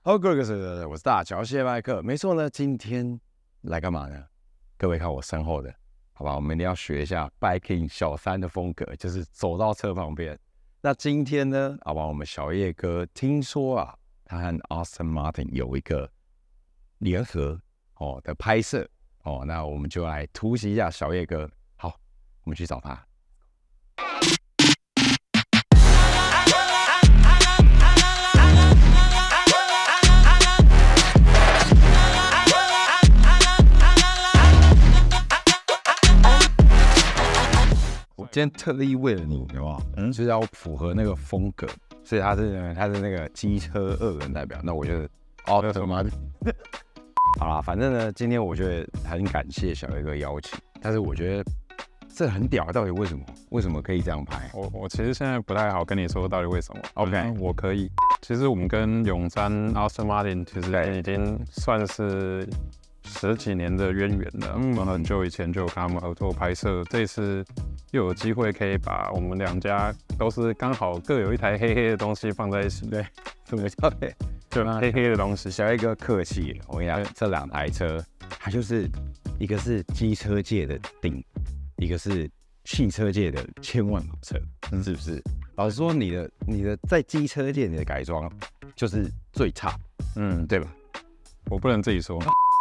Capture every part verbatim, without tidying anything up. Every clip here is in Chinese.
好，各位各位，我是大乔谢麦克。没错呢，今天来干嘛呢？各位看我身后的，好吧，我们一定要学一下 Biking 小三的风格，就是走到车旁边。那今天呢，好吧，我们小叶哥听说啊，他和 Aston Martin 有一个联合哦的拍摄哦，那我们就来突袭一下小叶哥。好，我们去找他。我今天特意为了你，有没有？嗯，就是要符合那个风格，所以他是他是那个机车二人代表，那我就是哦什么？好啦，反正呢，今天我觉得很感谢小叶哥邀请，但是我觉得这很屌，到底为什么？为什么可以这样拍？ 我我其实现在不太好跟你说到底为什么。 OK，、 嗯、我可以。其实我们跟永山 Aston Martin 其实已经算是十几年的渊源了。嗯，很久以前就有跟他们合作拍摄，这次又有机会可以把我们两家都是刚好各有一台黑黑的东西放在一起。对， 什么叫黑？ 就黑黑的东西。 小叶哥客气了，我跟你讲，这两台车，它就是一个是机车界的顶，一个是汽车界的千万好车，是不是？老实说，你的你的在机车界你的改装就是最差， 嗯， 对吧？ 我不能自己说。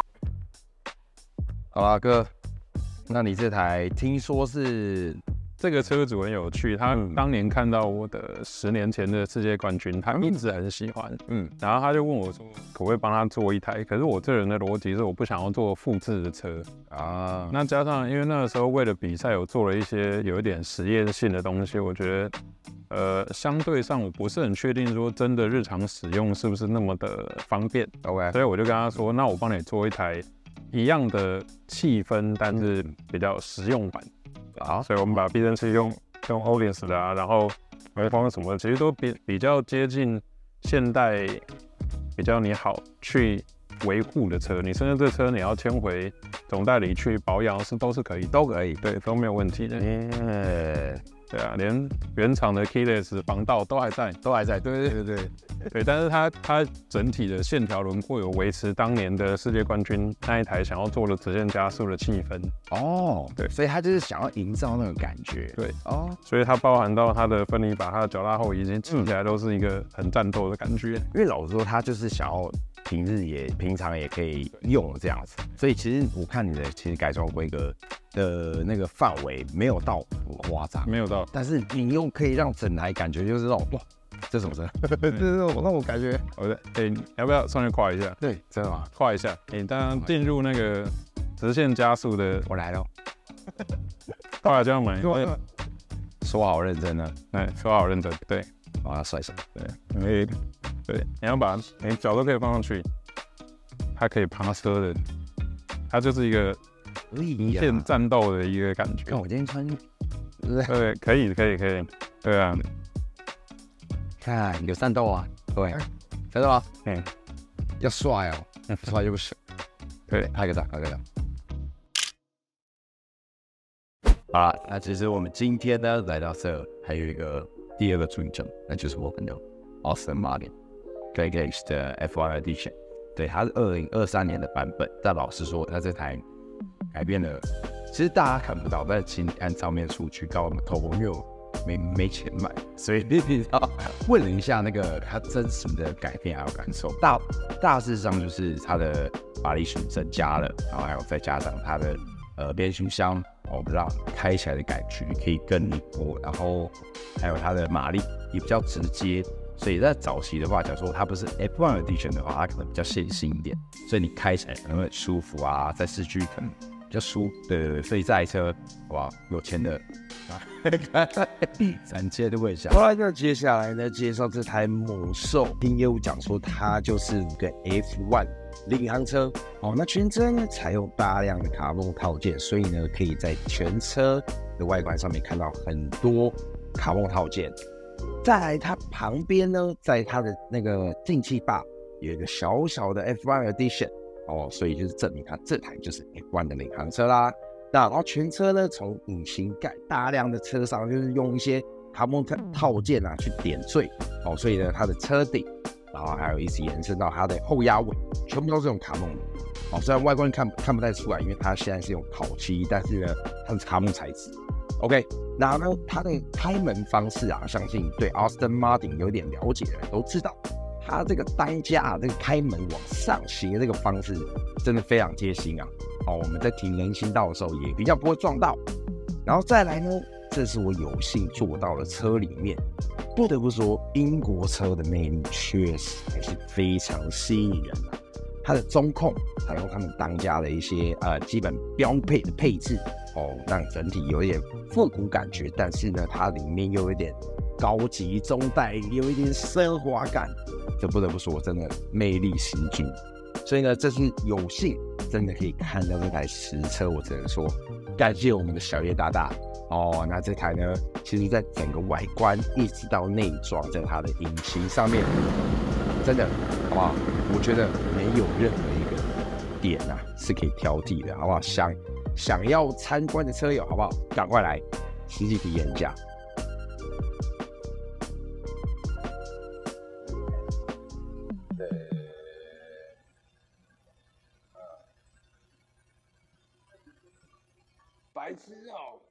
好啦，哥，那你这台听说是这个车主很有趣，他当年看到我的十年前的世界冠军，他一直很喜欢，嗯，然后他就问我说，可不可以帮他做一台？可是我这人的逻辑是，我不想要做复制的车啊。那加上因为那个时候为了比赛，有做了一些有一点实验性的东西，我觉得，呃，相对上我不是很确定说真的日常使用是不是那么的方便。OK， 所以我就跟他说，那我帮你做一台一样的气氛，但是比较实用版。好，所以我们把避震器用用 Ollins 的啊，然后微风什么的，其实都比比较接近现代，比较你好去维护的车。你甚至这车你要牵回总代理去保养是都是可以， 都可以， 对，都没有问题的。 耶， 对啊，连原厂的 keyless 防盗都还在， 都还在，对对对对对。但是它它整体的线条轮廓有维持当年的世界冠军那一台想要做的直线加速的气氛。 哦，对，所以他就是想要营造那种感觉。 对， 哦， 所以它包含到它的分离把它的脚踏后移，其实骑起来都是一个很战斗的感觉。 因为老实说，他就是想要平日也平常也可以用这样子，所以其实我看你的其实改装规格的那个范围没有到很夸张， 没有到， 但是你又可以让整台感觉就是那种哇，这什么车？这是那种让我感觉， 我的，哎、欸，你要不要上去跨一下？ 对，真的吗？ 跨一下，你、欸、当进入那个直线加速的， 我来了， 跨了这样买， 说好认真呢， 哎，说好认真，对， 把它甩手， 对，因为对，你要把你脚都可以放上去，它可以爬车的，它就是一个极限战斗的一个感觉。 看我今天穿， 对，可以，可以，可以，对啊， 看有战斗啊，对，真的吗？ 嗯， 要帅哦，帅就不行。 对， 拍个照，拍个照。好了，那其实我们今天呢来到这，还有一个第二个追证，那就是我们的 Aston Martin G T X 的 F 一 Edition。对，它是二零二三年的版本，但老实说，它这台改变了，其实大家看不到，但请你按上面数据告我们头部，因为我没没钱买，所以你知道问了一下那个它真实的改变还有感受，大大致上就是它的马力数增加了，然后还有再加上它的呃变速箱，哦，让开起来的感觉可以更灵活，然后还有它的马力也比较直接。所以在早期的话，假如说它不是 F 一 Edition 的话，它可能比较线性一点，所以你开起来可能会很舒服啊，在市区可能比较舒服。对对对，所以这台车，好不好？有钱的，三千都问一下。好了，那接下来呢，介绍这台猛兽。听业务讲说，它就是个 F 一 领航车。哦，那全车呢采用大量的卡泵套件，所以呢，可以在全车的外观上面看到很多卡泵套件。再来，它旁边呢，在它的那个进气坝有一个小小的 F 一 Edition 哦，所以就是证明它这台就是 F 一 的领航车啦。那然后全车呢，从引擎盖大量的车上就是用一些卡泵套件啊去点缀哦，所以呢，它的车顶然后还有一直延伸到它的后压尾，全部都是用卡梦的。哦，虽然外观看看不太出来，因为它现在是用烤漆，但是呢，它是卡梦材质。OK， 那呢，它的开门方式啊，相信对 Aston Martin 有点了解的人都知道，它这个单架啊，这个开门往上斜这个方式真的非常贴心啊。哦，我们在停人行道的时候也比较不会撞到。然后再来呢，这是我有幸坐到了车里面，不得不说，英国车的魅力确实还是非常吸引人的、啊。它的中控采用他们当家的一些呃基本标配的配置哦，让整体有一点复古感觉，但是呢，它里面又有一点高级中带，有一点奢华感，这不得不说，真的魅力十足。所以呢，这是有幸真的可以看到这台实车，我只能说感谢我们的小叶大大哦。那这台呢，其实在整个外观一直到内装，在它的引擎上面，真的好不好？我觉得没有任何一个点啊是可以挑剔的，好不好？想想要参观的车友，好不好？赶快来实际体验一下。白痴哦！